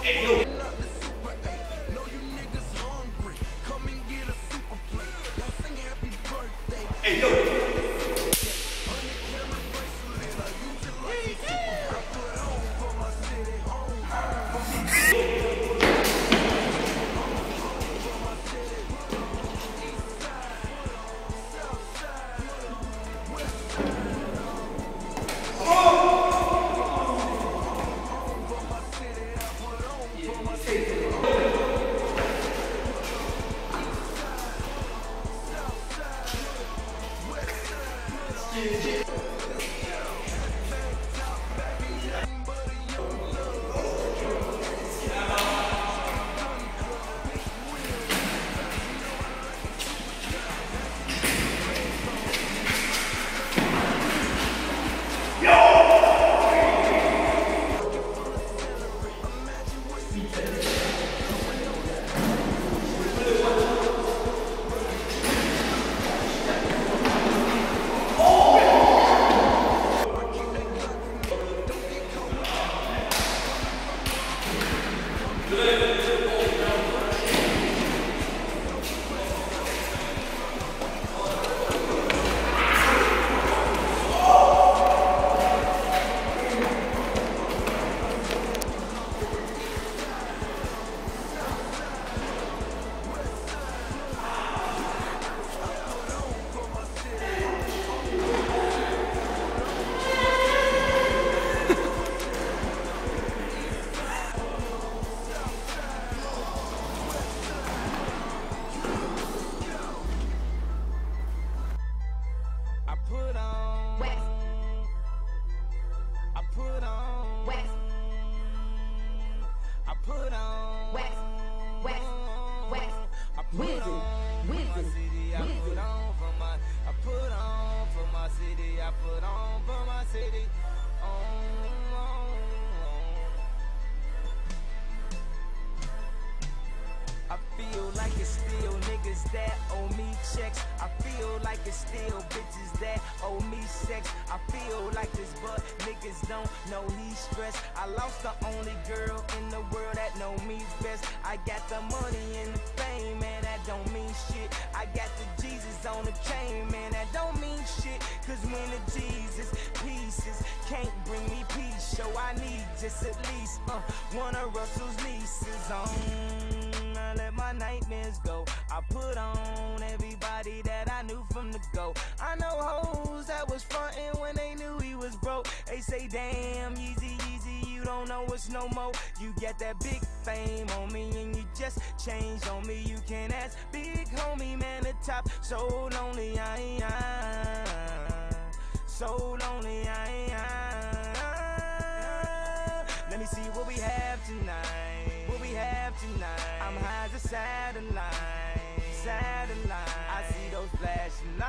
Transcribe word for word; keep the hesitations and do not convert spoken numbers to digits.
Hey, yo. That owe me checks. I feel like it's still bitches that owe me sex. I feel like this, but niggas don't know he's stressed. I lost the only girl in the world that know me best. I got the money and the fame, man, that don't mean shit. I got the Jesus on the chain, man, that don't mean shit. Cause when the Jesus pieces can't bring me peace, so I need just at least uh, one of Russell's nieces on. I let my nightmares go. I put on everybody that I knew from the go. I know hoes that was frontin' when they knew he was broke. They say, damn, Yeezy, Yeezy, you don't know us no more. You got that big fame on me and you just changed on me. You can ask big homie, man, the top. So lonely, I ain't I. So lonely, I ain't I. Let me see what we have tonight. What we have tonight. I'm high as a satellite. Satellite. I see those flashing lights.